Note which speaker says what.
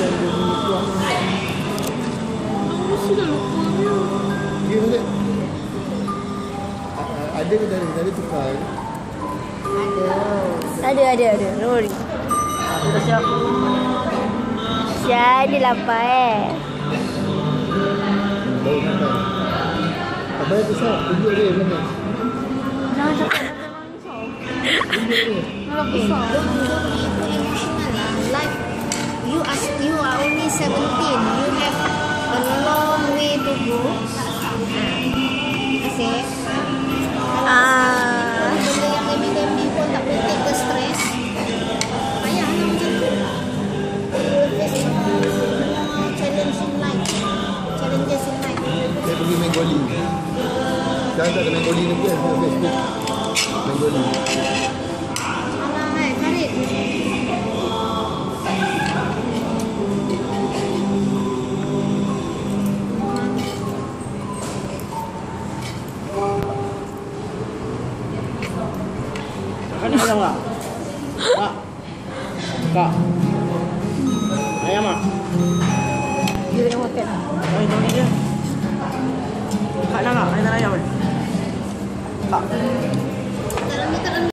Speaker 1: Sudah lupa dia.
Speaker 2: Dia tu ada ke tadi tukar?
Speaker 3: Ada. Rory.
Speaker 1: Siap.
Speaker 3: Siap, dia lapar
Speaker 2: Baru makan. Abang tu sah, tunjuk dia mana?
Speaker 1: Jangan cakap nangis. Malah besar.
Speaker 4: Emotional lah. Like you are only 17. You have a long way to go. Kasi benda yang remeh-remeh pun tak boleh take the stress. Payah lah macam tu. Challenges in life.
Speaker 2: Saya pergi main goli. Sekarang tak ada main goli lagi kan? Saya Facebook main goli.
Speaker 4: Alah Farid.
Speaker 1: Kan ayam tak? Kak. Ayam ah.
Speaker 3: Dia nak makan.
Speaker 1: Ayam dia. Kak nak ayam ni. Kak.